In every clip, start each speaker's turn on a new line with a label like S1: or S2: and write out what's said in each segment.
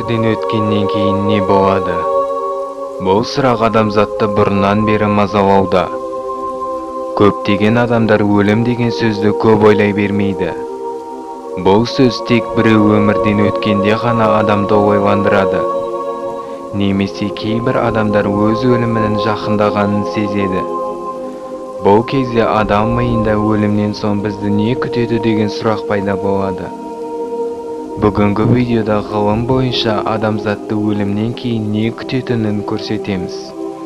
S1: өмірден өткеннен кейін не болады? Бұл сұрақ адамзатты бұрыннан бері мазалауда. Көптеген адамдар өлім деген сөзді көп ойлай бермейді. Бұл сөз тек біреу өмірден өткенде ғана адамды ойландырады. Немесе кейбір адамдар өз өлімінің жақындағанын сезеді. Бұл кезде адам миында өлімнен соң бізді не күтеді деген сұрақ пайда болады. Бүгінгі видеода ғылым бойынша адамзатты өлімнен кейін не күтетінін көрсетеміз.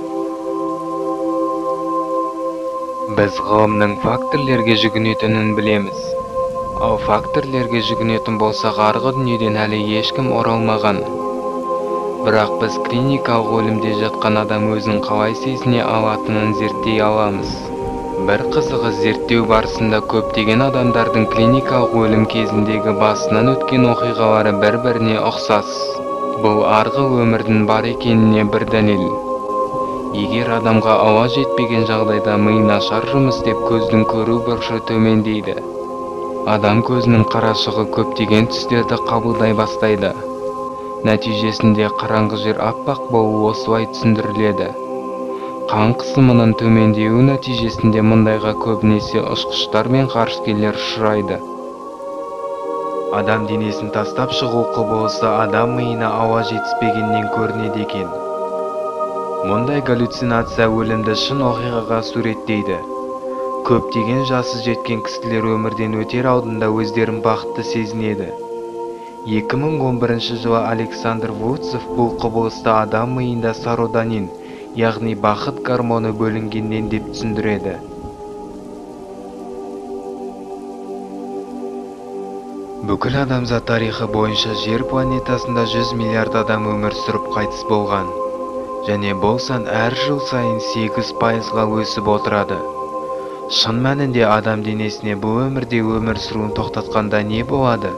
S1: Біз ғылымның факторлерге жүгінетінін білеміз. Ал факторлерге жүгінетін болсақ, арғы дүниеден әлі ешкім оралмаған. Бірақ біз клиникалық өлімде жатқан адам өзін қалай сезіне алатынын зерттей аламыз. Бір қызығы, зерттеу барысында көптеген адамдардың клиникалық өлім кезіндегі басынан өткен оқиғалары бір-біріне ұқсас. Бұл арғы өмірдің бар екеніне бір дәлел. Егер адамға ауа жетпеген жағдайда ми нашар жұмыс істеп көздің көру бұрышы төмендейді. Адам көзінің қарашығы көптеген түстерді қабылдай бастайды. Нәтижесінде қараңғы жер аппақ болуы осылай түсіндіріледі. Қан қысымының төмендеуі нәтижесінде мұндайға көбінесе ұшқыштар мен ғарышкерлер ұшырайды. Адам денесін тастап шығу құбылысы адам миына ауа жетіспегеннен көрінеді екен. Мұндай галлюцинация өлімді шын оқиғаға суреттейді. Көптеген жасы жеткен кісілер өмірден өтер алдында өздерін бақытты сезінеді. 2011 жылы Александр Вудцев бұл құбылысты адам миында серотонин, яғни бақыт гормоны бөлінгеннен деп түсіндіреді. Бүкіл адамзат тарихы бойынша жер планетасында 100 миллиард адам өмір сүріп қайтыс болған. Және бұл сан әр жыл сайын 8%-ға өсіп отырады. Шын мәнінде адам денесіне бұл өмірде өмір сүруін тоқтатқанда не болады?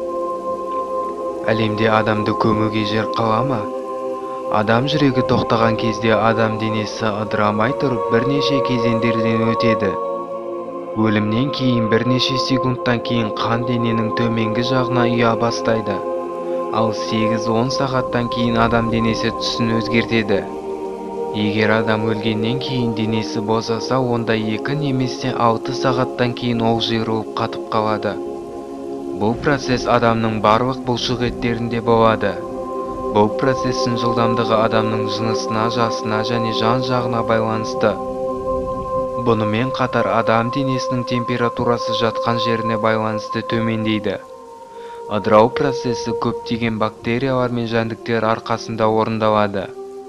S1: Әлемде адамды көмуге жер қала ма? Адам жүрегі тоқтаған кезде адам денесі ыдырамай тұрып бірнеше кезеңдерден өтеді. Өлімнен кейін бірнеше секундтан кейін қан дененің төменгі жағына ұя бастайды. Ал 8-10 сағаттан кейін адам денесі түсін өзгертеді. Егер адам өлгеннен кейін денесі босаса, онда 2 немесе 6 сағаттан кейін ол жиырылып қатып қалады. Бұл процесс адамның барлық бұлшық еттерінде болады. Бұл процесстің жылдамдығы адамның жынысына, жасына және жан жағына байланысты. Бұнымен қатар адам денесінің температурасы жатқан жеріне байланысты төмендейді. Ыдырау процесі көптеген бактериялар мен жәндіктер арқасында орындалады.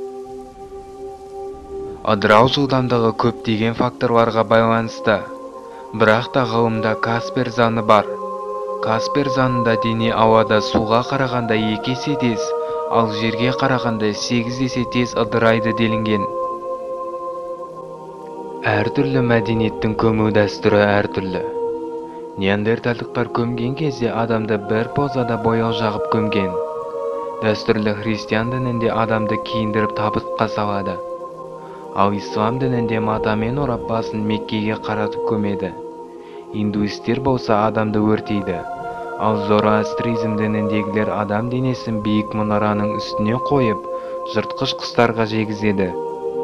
S1: Ыдырау жылдамдығы көптеген факторларға байланысты. Бірақ та ғылымда Каспер заңы бар. Каспер заңында дене ауада суға қарағанда 2 есе тез, ал жерге қарағанда 8 есе тез ыдырайды делінген. Әртүрлі мәдениеттің көму дәстүрі әртүрлі. Неандерталдықтар көмген кезде адамды бір позада бояу жағып көмген. Дәстүрлі христиан дінінде адамды киіндіріп табытқа салады. Ал ислам дінінде матамен орап басын Меккеге қаратып көмеді. Индуистер болса адамды өртейді. Ал зороастризм дініндегілер адам денесін биік мұнараның үстіне қойып, жыртқыш құстарға жегізеді.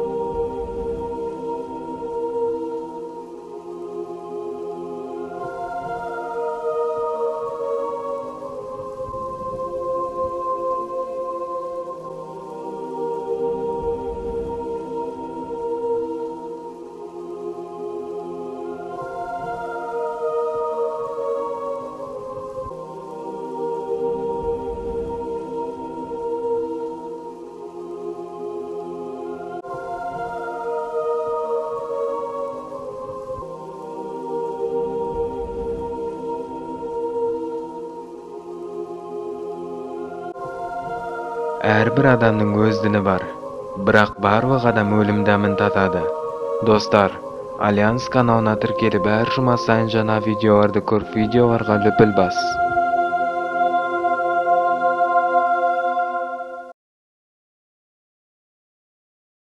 S1: Әрбір адамның өз діні бар, бірақ барлық адам өлім дәмін татады. Достар, Альянс каналына тіркеліп әр жұма сайын жаңа видеоларды көріп, видеоларға лүпіл бас.